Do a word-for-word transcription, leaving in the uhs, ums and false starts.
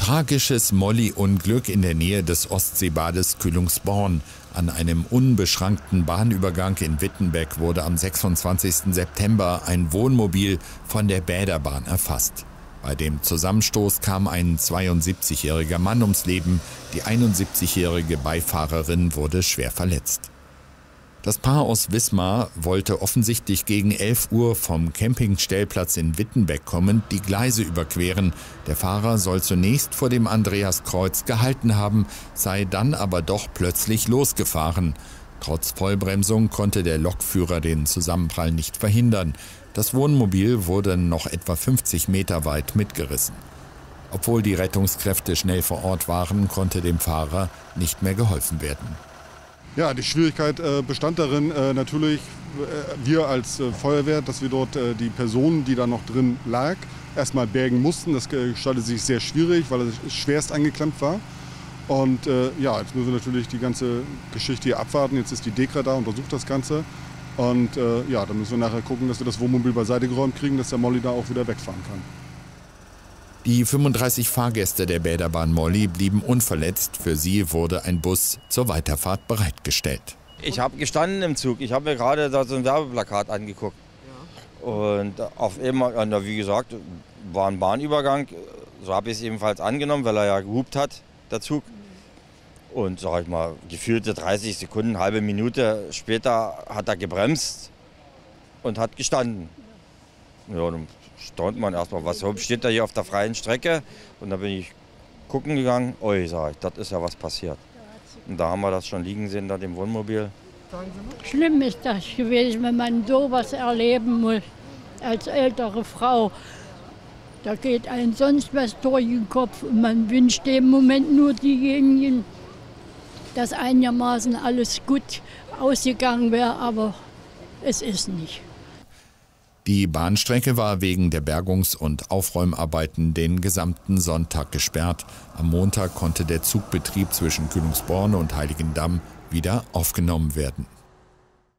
Tragisches Molly-Unglück in der Nähe des Ostseebades Kühlungsborn. An einem unbeschrankten Bahnübergang in Wittenbeck wurde am sechsundzwanzigsten September ein Wohnmobil von der Bäderbahn erfasst. Bei dem Zusammenstoß kam ein zweiundsiebzigjähriger Mann ums Leben, die einundsiebzigjährige Beifahrerin wurde schwer verletzt. Das Paar aus Wismar wollte offensichtlich gegen elf Uhr vom Campingstellplatz in Wittenbeck kommend die Gleise überqueren. Der Fahrer soll zunächst vor dem Andreaskreuz gehalten haben, sei dann aber doch plötzlich losgefahren. Trotz Vollbremsung konnte der Lokführer den Zusammenprall nicht verhindern. Das Wohnmobil wurde noch etwa fünfzig Meter weit mitgerissen. Obwohl die Rettungskräfte schnell vor Ort waren, konnte dem Fahrer nicht mehr geholfen werden. Ja, die Schwierigkeit äh, bestand darin, äh, natürlich äh, wir als äh, Feuerwehr, dass wir dort äh, die Person, die da noch drin lag, erstmal bergen mussten. Das gestaltete sich sehr schwierig, weil es schwerst eingeklemmt war. Und äh, ja, jetzt müssen wir natürlich die ganze Geschichte hier abwarten. Jetzt ist die DEKRA da, untersucht das Ganze. Und äh, ja, dann müssen wir nachher gucken, dass wir das Wohnmobil beiseite geräumt kriegen, dass der Molly da auch wieder wegfahren kann. Die fünfunddreißig Fahrgäste der Bäderbahn Molly blieben unverletzt. Für sie wurde ein Bus zur Weiterfahrt bereitgestellt. Ich habe gestanden im Zug. Ich habe mir gerade da so ein Werbeplakat angeguckt. Ja. Und auf einmal, wie gesagt, war ein Bahnübergang. So habe ich es ebenfalls angenommen, weil er ja gehupt hat, der Zug. Und sag ich mal, gefühlte dreißig Sekunden, halbe Minute später hat er gebremst und hat gestanden. Ja, dann staunt man erstmal, was steht da hier auf der freien Strecke? Und dann bin ich gucken gegangen, oi, sag ich, das ist ja was passiert. Und da haben wir das schon liegen sehen, da dem Wohnmobil. Schlimm ist das gewesen, wenn man sowas erleben muss, als ältere Frau. Da geht einem sonst was durch den Kopf und man wünscht im Moment nur diejenigen, dass einigermaßen alles gut ausgegangen wäre, aber es ist nicht. Die Bahnstrecke war wegen der Bergungs- und Aufräumarbeiten den gesamten Sonntag gesperrt. Am Montag konnte der Zugbetrieb zwischen Kühlungsborn und Heiligendamm wieder aufgenommen werden.